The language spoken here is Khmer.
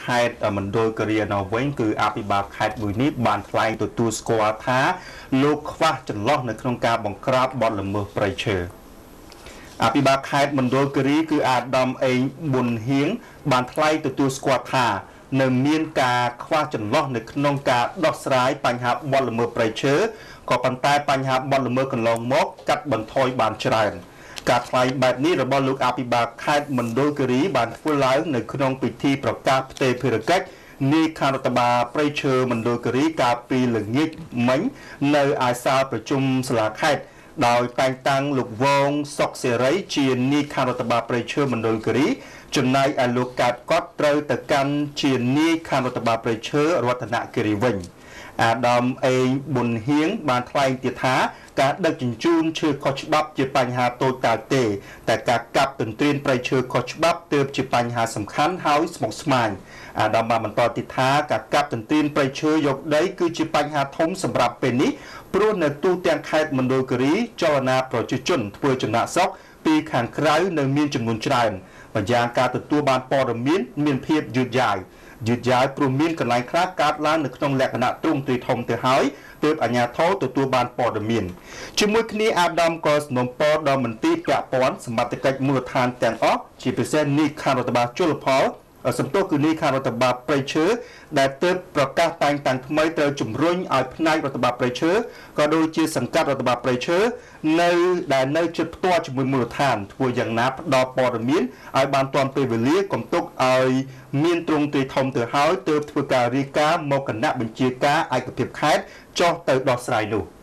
ខេត្តមណ្ឌលគិរីនៅវិញគឺអភិបាលខេត្តមួយនេះបានថ្លែងទទួលស្គាល់ថាលោកខ្វះចន្លោះនៅក្នុងការបង្ក្រាបបទល្មើសព្រៃឈើអភិបាលខេត្តមណ្ឌលគិរីគឺអាដាមអេងប៊ុនហៀងបានថ្លែងទទួលស្គាល់ថានៅមានការខ្វះចន្លោះនៅក្នុងការដោះស្រាយបញ្ហាបទល្មើសព្រៃឈើក៏ប៉ុន្តែបញ្ហាបទល្មើសកន្លងមកកាត់បន្ថយបានច្រើនការថ្លែងបែបនេះរបស់លោកអភិបាលខេត្តមណ្ឌលគិរីបានធ្វើឡើងនៅក្នុងពិធីប្រកាសផ្ទេរភារកិច្ចនាយខេត្តរដ្ឋបាលព្រៃឈើមណ្ឌលគិរីកាលពីល្ងាចមិញនៅឯសាលប្រជុំសាលាខេត្តដោយតែងតាំងលោកវងសុកសេរីជានាយខេត្តរដ្ឋបាលព្រៃឈើមណ្ឌលគិរីចំណែកឲ្យលោកកើតកត់ត្រូវទៅកាន់ជានាយខេត្តរដ្ឋបាលព្រៃឈើរតនគិរីវិញអាដាមអេងប៊ុនហៀងបានថ្លែងទៀតថាការដឹកជញ្ជូនឈើខុសច្បាប់ជាបញ្ហាតូចតាចទេតែការកាប់ទន្ទ្រានព្រៃឈើខុសច្បាប់ទើបជាបញ្ហាសំខាន់ហើយស្មុគស្មាញអាដាមបានបន្តទៀតថាការកាប់ទន្ទ្រានព្រៃឈើយកដីគឺជាបញ្ហាធំសម្រាប់ពេលនេះព្រោះនៅទូទាំងខេត្តមណ្ឌលគិរីចលនាប្រជាជនធ្វើចំណាកស្រុកពីខាងក្រៅនៅមានចំនួនច្រើនម្យ៉ាងការទទួលបានព័ត៌មានភាពយឺតយ៉ាវព្រោះមានកន្លែងខ្លះកើតឡើងនៅក្នុងលក្ខណៈទ្រង់ទ្រាយធំទៅហើយទើបអាជ្ញាធរទទួលបានព័ត៌មានជាមួយគ្នាអាដាមក៏សំណូមពរដល់មន្ទីរពាក់ព័ន្ធសមត្ថកិច្ចមូលដ្ឋានទាំងអស់ជាពិសេសនាយខេត្តរដ្ឋបាលជលផលសំទោសគឺនាយខេត្តរដ្ឋបាលព្រៃឈើដែលទើបប្រកាសតែងតាំងថ្មីត្រូវជំរុញឲ្យផ្នែករដ្ឋបាលព្រៃឈើក៏ដូចជាសង្កាត់រដ្ឋបាលព្រៃឈើនៅជិតផ្ទាល់ជាមួយមូលដ្ឋានធ្វើយ៉ាងណាផ្ដល់ព័ត៌មានឲ្យបានទាន់ពេលវេលាកុំទុកឲ្យមានទ្រង់ទ្រាយធំទៅហើយទើបធ្វើការរាយការណ៍មកគណៈបញ្ជាការឯកភាពខេត្តចុះទៅដោះស្រាយនោះ